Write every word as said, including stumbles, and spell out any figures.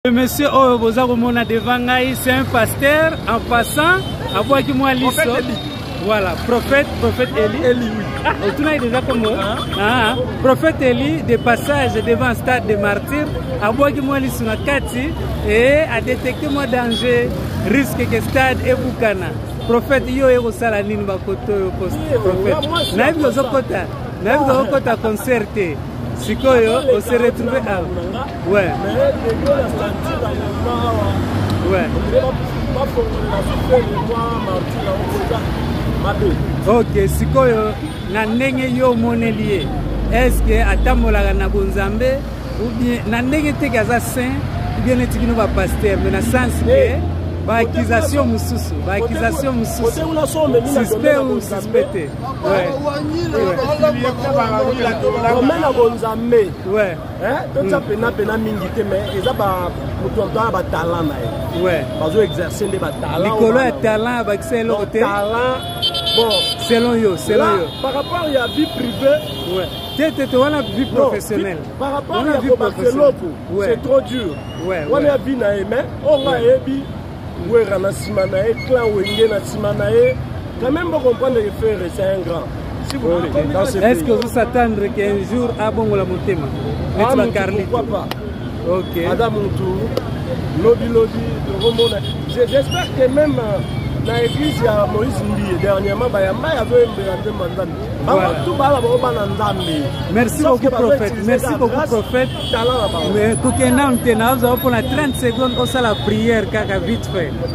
Le monsieur oh, Bozaromona devant Ngaï, c'est un pasteur en passant à voir qui moi lisso. Voilà, prophète, prophète Eli. Eli, oui. Ah, tu n'as déjà comme moi. Ah, prophète Eli, de passage devant un stade de martyrs, à voir qui moi lisso na kati et à détecter moi danger, risque que stade et bukana. Prophète yo ero sala nini bakoto yo post prophète. Na bizo zokota, na bizo zokota concerté. Sikoyo, on s'est retrouvé à... Ouais. Ouais. Ok, Sikoyo, na ndenge yo monelier. Est-ce que atamolaka na bonzambe ou bien na ndenge te kaza saint ou bien netiki no ba pasteur mais na sens que ba accusation mususu, ba accusation mususu. Suspect ou suspecté. Ouais. Romain a bonzambe. Ouais. Hein? Tout ça pena pena mingité mais ils a ba mutuantana ba talent na. Ouais. Bazo exercer des ba talent. Nicolo a talent ba excellent côté. Talent. Bon, selon yo, selon yo. Par rapport à la vie privée, ouais. Tu tu on a vie professionnelle. Par rapport à la vie professionnelle, c'est trop dur. Ouais. On a vie na aimé, on a ébi. Ouais, Ranasimanae, clan Wenge Nasimanae, quand même, vous comprenez que faire c'est un grand. Si vous voulez, est-ce que vous s'attendez qu'un jour à bon la montema? Ah, pourquoi pas? Ok. Madame Moutou, Lodi Lodi, j'espère que même dans l'église, il y a Moïse Mbi, dernièrement, il y a un mandat. Merci beaucoup, prophète. Merci beaucoup, prophète. Mais, pour que nous ayons trente secondes, on la prière, vite fait.